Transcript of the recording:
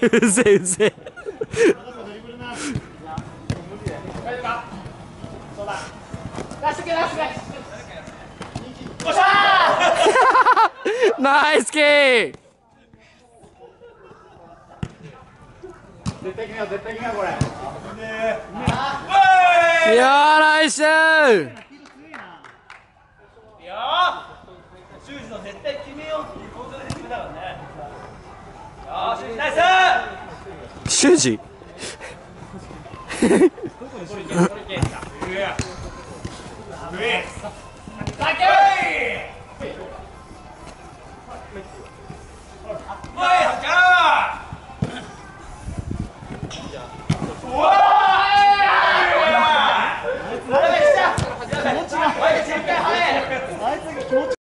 うぜうぜ。ナイスキー。 絶対決めよう、絶対決めよう、これ。 いやー、ナイスー。 いやー、修二の絶対決めようっていう構造で決めたからね。よー、修二ナイス。 修二。 サンキュー。